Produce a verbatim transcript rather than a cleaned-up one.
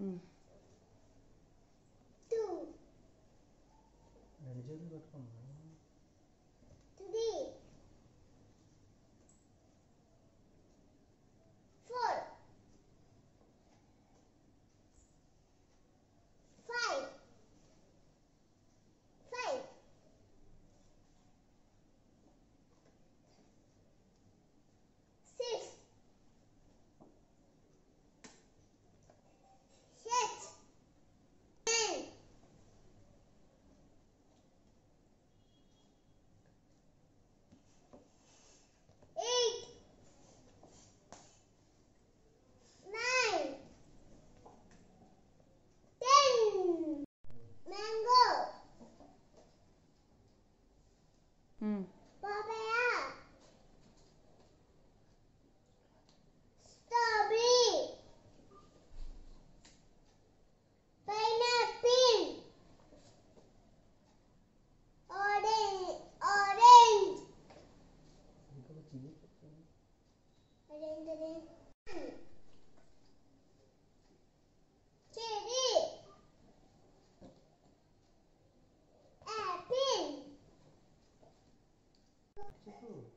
Hmm. Two. Three. Four. Five. Five. Six. Six. Ten. Eight. Nine. Ten. Mango. Hmm. Papaya. Strawberry. Pineapple. Orange. Orange. Orange. Orange. Cherry. Apple.